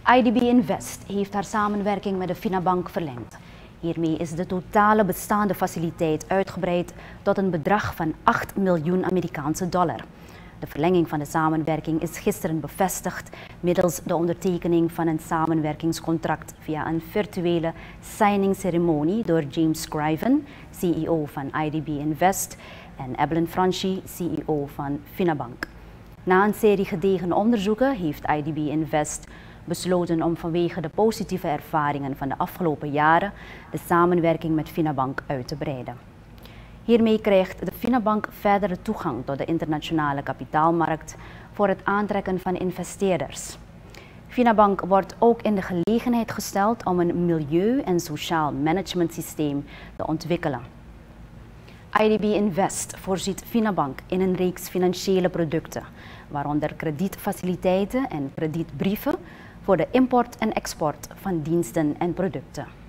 IDB Invest heeft haar samenwerking met de Finabank verlengd. Hiermee is de totale bestaande faciliteit uitgebreid tot een bedrag van 8 miljoen Amerikaanse dollar. De verlenging van de samenwerking is gisteren bevestigd middels de ondertekening van een samenwerkingscontract via een virtuele signing-ceremonie door James Scriven, CEO van IDB Invest, en Evelyn Franchi, CEO van Finabank. Na een serie gedegen onderzoeken heeft IDB Invest besloten om vanwege de positieve ervaringen van de afgelopen jaren de samenwerking met Finabank uit te breiden. Hiermee krijgt de Finabank verdere toegang tot de internationale kapitaalmarkt voor het aantrekken van investeerders. Finabank wordt ook in de gelegenheid gesteld om een milieu- en sociaal managementsysteem te ontwikkelen. IDB Invest voorziet Finabank in een reeks financiële producten, waaronder kredietfaciliteiten en kredietbrieven voor de import en export van diensten en producten.